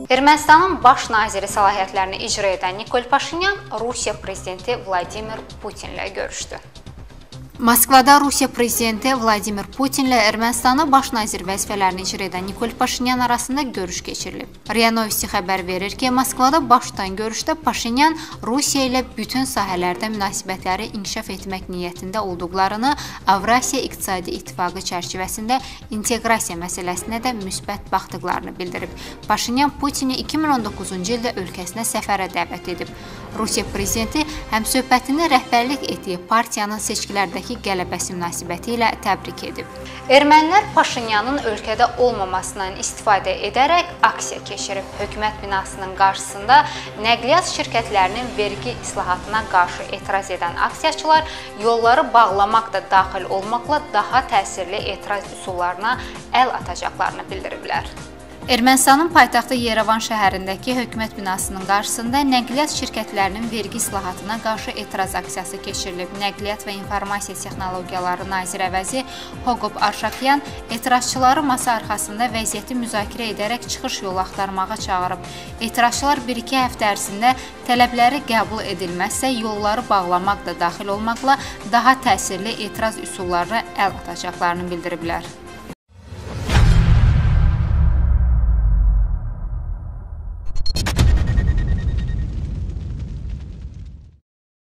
Ermənistanın baş naziri səlahiyyətlərini icra edən Nikol Paşinyan Rusiya prezidenti Vladimir Putinlə görüşdü. Moskvada Rusiya prezidenti Vladimir Putinlə Ermənistanın baş nazir vəzifələrini icra edən Nikol Paşinyan arasında görüş keçirilib. RIA Novosti xəbər verir ki, Moskvada baş tutan görüşdə Paşinyan Rusiya ilə bütün sahələrdə münasibətləri inkişaf etmək niyyətində olduqlarını, Avrasiya İqtisadi İttifaqı çərçivəsində inteqrasiya məsələsinə də müsbət baxdıqlarını bildirib. Paşinyan Putini 2019-cu ildə ölkəsinə səfərə dəvət edib. Rusiya prezidenti həmsöhbətini rəhbərlik etdiyi partiyanın seçkilərdəki qələbəsi münasibəti ilə təbrik edib. Ermənilər Paşinyanın ölkədə olmamasından istifadə edərək aksiya keçirib. Hökumət binasının qarşısında nəqliyyat şirkətlərinin vergi islahatına qarşı etiraz edən aksiyaçılar yolları bağlamaq da daxil olmaqla daha təsirli etiraz üsullarına əl atacaqlarını bildiriblər. Ermənistanın paytaxtı Yerevan şəhərindəki hökumət binasının qarşısında nəqliyyat şirkətlərinin vergi islahatına qarşı etiraz aksiyası keçirilib. Nəqliyyat və informasiya texnologiyaları nazir əvəzi Haqop Arşakyan etirazçıları masa arxasında vəziyyəti müzakirə edərək çıxış yolu axtarmağa çağırıb. Etirazçılar 1-2 həftə ərzində tələbləri qəbul edilməzsə yolları bağlamaq da daxil olmaqla daha təsirli etiraz üsullarına əl atacaqlarını bildiriblər.